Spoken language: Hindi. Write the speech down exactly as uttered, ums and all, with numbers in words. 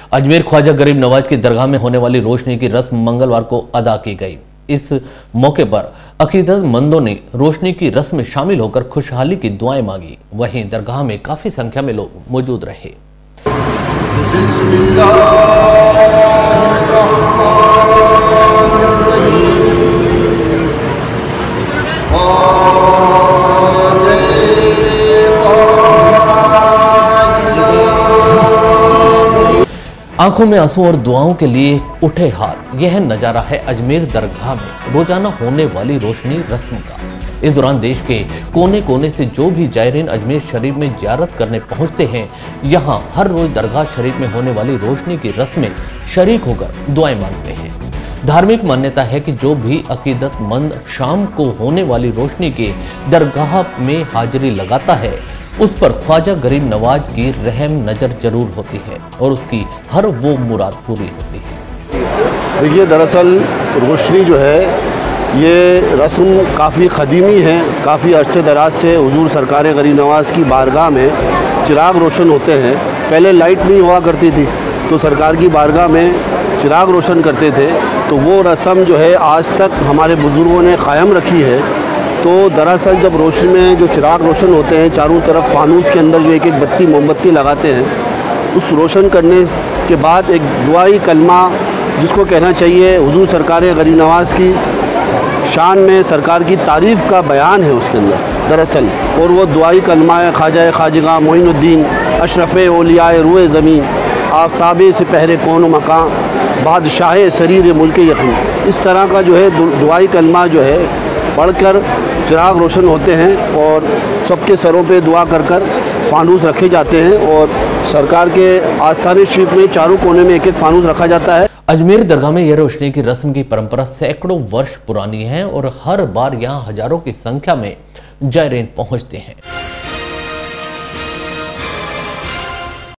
अजमेर ख्वाजा गरीब नवाज की दरगाह में होने वाली रोशनी की रस्म मंगलवार को अदा की गई। इस मौके पर अकीदतमंदों ने रोशनी की रस्म में शामिल होकर खुशहाली की दुआएं मांगी। वहीं दरगाह में काफी संख्या में लोग मौजूद रहे। आंखों में आंसू और दुआओं के लिए उठे हाथ, यह नजारा है अजमेर दरगाह में रोजाना होने वाली रोशनी रस्म का। इस दौरान देश के कोने कोने से जो भी जायरीन अजमेर शरीफ में जियारत करने पहुंचते हैं, यहां हर रोज दरगाह शरीफ में होने वाली रोशनी की रस्म में शरीक होकर दुआएं मांगते हैं। धार्मिक मान्यता है कि जो भी अकीदतमंद शाम को होने वाली रोशनी के दरगाह में हाजिरी लगाता है, उस पर ख्वाजा गरीब नवाज की रहम नजर जरूर होती है और उसकी हर वो मुराद पूरी होती है। देखिए, दरअसल रोशनी जो है ये रस्म काफ़ी क़दीमी है। काफ़ी अरसे दराज से हुजूर सरकार गरीब नवाज की बारगाह में चिराग रोशन होते हैं। पहले लाइट नहीं हुआ करती थी तो सरकार की बारगाह में चिराग रोशन करते थे, तो वो रस्म जो है आज तक हमारे बुज़ुर्गों ने क़ायम रखी है। तो दरअसल जब रोशनी में जो चिराग रोशन होते हैं, चारों तरफ फानूस के अंदर जो एक एक बत्ती मोमबत्ती लगाते हैं, उस रोशन करने के बाद एक दुआई कलमा जिसको कहना चाहिए हुजूर सरकार गरीब नवाज की शान में सरकार की तारीफ़ का बयान है उसके अंदर दरअसल। और वो दुआई कलमा है ख्वाजा खाजगा मोइनुद्दीन अशरफ़ औलियाए रूए ज़मीन आफ्ताबे से पहरे कौन मकान बादशाह शरीर मुल्क यकीन। इस तरह का जो है दुआई कलमा जो है पढ़कर चिराग रोशन होते हैं और सबके सरों पे दुआ कर कर फानूस रखे जाते हैं और सरकार के आस्थान शरीफ में चारों कोने में एक एक फानूस रखा जाता है। अजमेर दरगाह में यह रोशनी की रस्म की परंपरा सैकड़ों वर्ष पुरानी है और हर बार यहाँ हजारों की संख्या में जायरीन पहुँचते हैं।